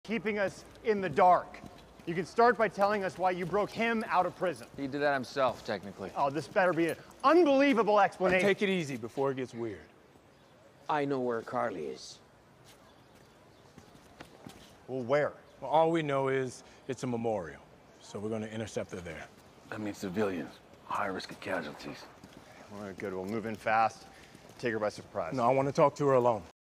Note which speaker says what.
Speaker 1: keeping us in the dark. You can start by telling us why you broke him out of prison.
Speaker 2: He did that himself, technically.
Speaker 1: Oh, this better be an unbelievable explanation.
Speaker 3: Take it easy before it gets weird.
Speaker 4: I know where Carly is.
Speaker 1: Well, where?
Speaker 3: Well, all we know is it's a memorial, so we're going to intercept her there.
Speaker 5: That means civilians, high risk of casualties.
Speaker 1: All right, good. We'll move in fast, take her by surprise.
Speaker 3: No, I want to talk to her alone.